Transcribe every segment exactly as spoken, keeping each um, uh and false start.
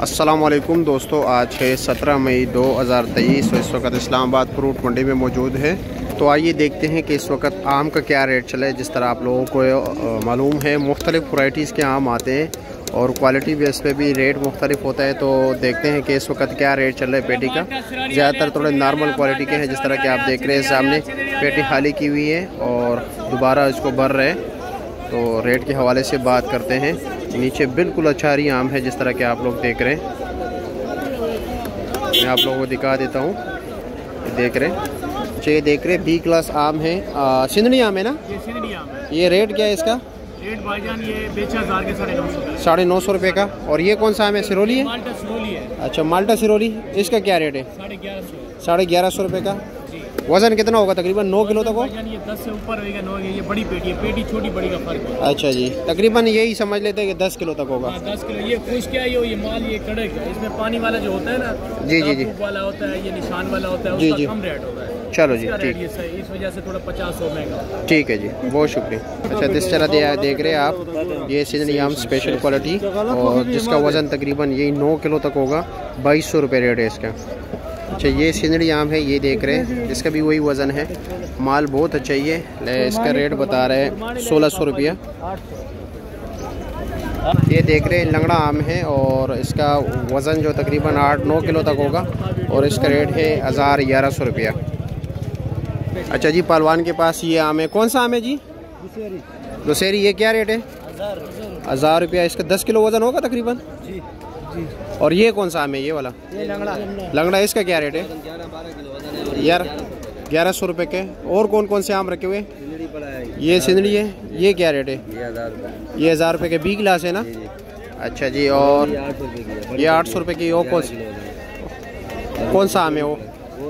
अस्सलाम वालेकुम दोस्तों, आज है सत्रह मई दो हज़ार तेईस। इस वक्त इस्लामाबाद फ्रूट मंडी में मौजूद है। तो आइए देखते हैं कि इस वक्त आम का क्या रेट चला है। जिस तरह आप लोगों को मालूम है, मुख्तलिफ़ वैराइटीज़ के आम आते हैं और क्वालिटी बेस पे भी रेट मुख्तलिफ होता है। तो देखते हैं कि इस वक्त क्या रेट चल रहा है पेटी का। ज़्यादातर थोड़े नॉर्मल क्वालिटी के हैं, जिस तरह के आप देख रहे हैं सामने पेटी खाली की हुई है और दोबारा इसको भर रहे हैं। तो रेट के हवाले से बात करते हैं। नीचे बिल्कुल अचारी आम है, जिस तरह के आप लोग देख रहे हैं। मैं आप लोगों को दिखा देता हूँ, देख रहे हैं। अच्छा, ये देख रहे हैं बी क्लास आम है, सिंधनी आम है ना? ये सिंधनी आम है। ये रेट क्या है इसका? रेट भाईजान ये बेचा हज़ार के साढ़े नौ सौ साढ़े नौ सौ रुपये का। और ये कौन सा आम है? सिरोली है? माल्टा सिरोली है। अच्छा, माल्टा सिरोली। इसका क्या रेट है? साढ़े ग्यारह सौ साढ़े ग्यारह सौ रुपये का। जी। वज़न कितना होगा? तकरीबन नौ किलो तक हो? भाईजान ये दस से ऊपर होगा। नौ, ये बड़ी पेटी है। पेटी छोटी बड़ी का फर्क है। अच्छा जी, तकरीबन यही समझ लेते हैं कि दस किलो तक होगा। हाँ, दस किलो। ये खुश क्या है, ये माल ये कड़क है। इसमें पानी वाला जो होता है ना, जी जी जी, वाला होता है, ये निशान वाला होता है, जी उसका जी, कम रेट होता है। चलो जी, ठीक। इस वजह से थोड़ा पचास सौ महंगा। ठीक है जी, बहुत शुक्रिया। अच्छा, जिस तरह दे, देख रहे हैं आप, ये सिंधनी आम स्पेशल क्वालिटी और जिसका वज़न तकरीबन यही नौ किलो तक होगा। बाईस सौ रुपये रेट है इसका। अच्छा, ये सिंधनी आम है, ये देख रहे हैं, इसका भी वही वज़न है। माल बहुत अच्छा ही है। इसका रेट बता रहे हैं सोलह सौ रुपया। ये देख रहे हैं लंगड़ा आम है और इसका वज़न जो तकरीबन आठ नौ किलो तक होगा और इसका रेट है हज़ार ग्यारह सौ रुपया। अच्छा जी, पहलवान के पास ये आम है। कौन सा आम है जी? दुशहरी। ये क्या रेट है? हज़ार रुपया। इसका दस किलो वज़न होगा तकरीबन। जी जी। और ये कौन सा आम है? ये वाला ये लंगड़ा लंगड़ा। इसका क्या रेट है? यार ग्यारह सौ रुपये के। और कौन कौन से आम रखे हुए? ये सिंधड़ी है। ये क्या रेट है? ये हज़ार रुपये के। बी क्लास है ना? अच्छा जी। और ये आठ सौ रुपये की। वो कौन कौन सा आम है? वो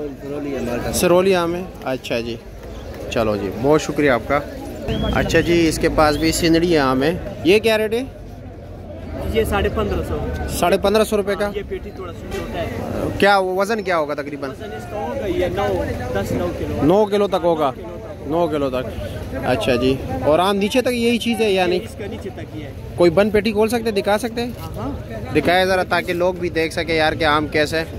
सिरोली आम है। अच्छा जी, चलो जी, बहुत शुक्रिया आपका। अच्छा जी, इसके पास भी सिंधड़ी आम है। ये क्या रेट है? ये साढ़े पंद्रह सौ साढ़े पंद्रह सौ रुपये का। ये पेटी थोड़ा सा छोटा है। क्या वज़न क्या होगा तकरीबन? ये नौ दस नौ किलो नौ किलो तक होगा। नौ किलो तक। अच्छा जी। और आम नीचे तक यही चीज़ है या नहीं? इसका नीचे तक ही है। कोई बंद पेटी खोल सकते, दिखा सकते हैं? दिखाए ज़रा, ताकि लोग भी देख सके यार कि आम कैसे है।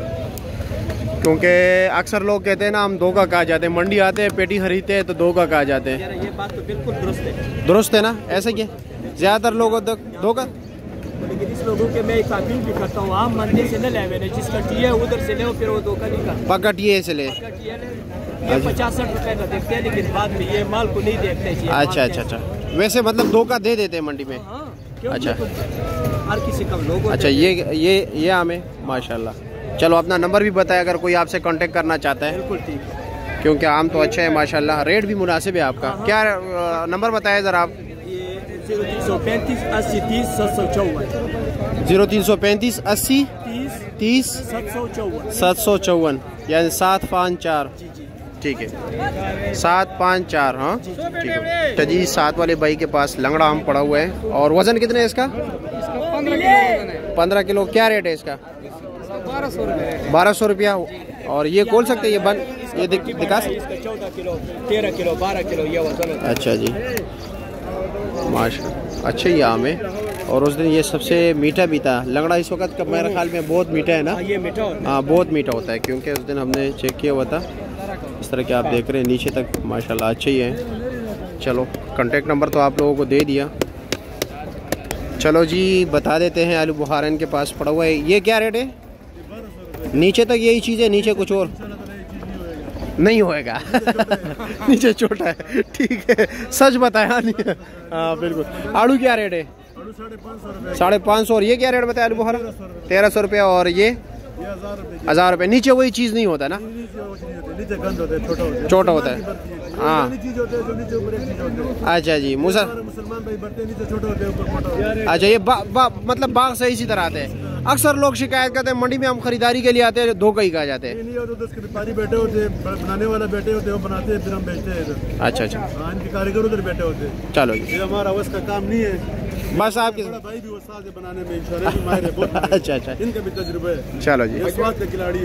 क्योंकि अक्सर लोग कहते हैं ना, हम धोखा खा जाते हैं। मंडी आते हैं, पेटी खरीदते हैं तो धोखा खा जाते हैं। ये बात तो बिल्कुल दुरुस्त है। दुरुस्त है ना? ऐसा ही है, ज़्यादातर लोग धोखा। लेकिन इस लोगों के मैं एक अपील भी करता हूँ, आम मंडी से न ले, मैंने जिसका टीए उधर से ले, फिर वो धोखा नहीं करता। पक्का टीए से ले। ये पचास साठ रुपए का देखते हैं, लेकिन बाद में ये माल को नहीं देखते। अच्छा अच्छा अच्छा, वैसे मतलब धोखा दे देते हैं मंडी में। अच्छा, हर किसी का लोग। अच्छा, ये ये ये आम है माशाल्लाह। चलो, अपना नंबर भी बताया अगर कोई आपसे कांटेक्ट करना चाहता है। बिल्कुल ठीक है, क्योंकि आम तो अच्छा है माशाल्लाह, रेट भी मुनासिब है आपका। क्या नंबर बताया ज़रा आप? जीरो तीन सौ पैंतीस अस्सी तीस सात सौ चौवन। जीरो तीन सौ पैंतीस अस्सी तीस तीस सात सौ चौवन सात सौ चौवन यानी सात पाँच चार। ठीक है, सात पाँच चार। हाँ ठीक है। अच्छा जी, सात वाले भाई के पास लंगड़ा आम पड़ा हुआ है। और वज़न कितने है इसका? पंद्रह किलो। क्या रेट है इसका? बारह सौ रुपये। बारह सौ रुपया। और ये खोल सकते हैं? ये बन ये दिख, दिखा सकते? चौदह किलो तेरह किलो बारह किलो ये वजन। अच्छा जी, माशा अच्छा ही आम है। और उस दिन ये सबसे मीठा भी था लंगड़ा। इस वक्त का मेरे ख्याल में बहुत मीठा है ना? ये मीठा होता है। हाँ, बहुत मीठा होता है, क्योंकि उस दिन हमने चेक किया हुआ था। इस तरह के आप देख रहे हैं नीचे तक माशाल्लाह अच्छे ही है। चलो, कांटेक्ट नंबर तो आप लोगों को दे दिया। चलो जी, बता देते हैं आलू बुखारा इनके पास पड़ा हुआ है। ये क्या रेट है? नीचे तक यही चीज़ है, नीचे कुछ और नहीं होएगा। नीचे छोटा है। ठीक है, सच बताया नहीं है। हाँ बिल्कुल। आलू क्या रेट है? साढ़े पाँच सौ। और ये क्या रेट बताया आलू बुखारा? तेरह सौ रुपया। और ये हज़ार रुपये। नीचे वही चीज़ नहीं होता ना? छोटा होता है। हाँ, अच्छा जी। मुसल अच्छा, ये बा, बा, मतलब बाग से इसी तरह आते हैं। अक्सर लोग शिकायत करते हैं मंडी में हम खरीदारी के लिए आते हैं, धोखा ही कहा जाते हैं। बैठे होते बनाने वाला बैठे होते वो बनाते हैं, फिर हम बेचते हैं। अच्छा अच्छा, इनके कारीगर उधर बैठे होते हैं। चलो जी, ये हमारा बस का काम नहीं है। बस आपके भाई भी उस्ताद है बनाने में, इंशाल्लाह माहिर है बहुत। अच्छा अच्छा, इनका भी तजुर्बा है। चलो जी, इस बात का खिलाड़ी।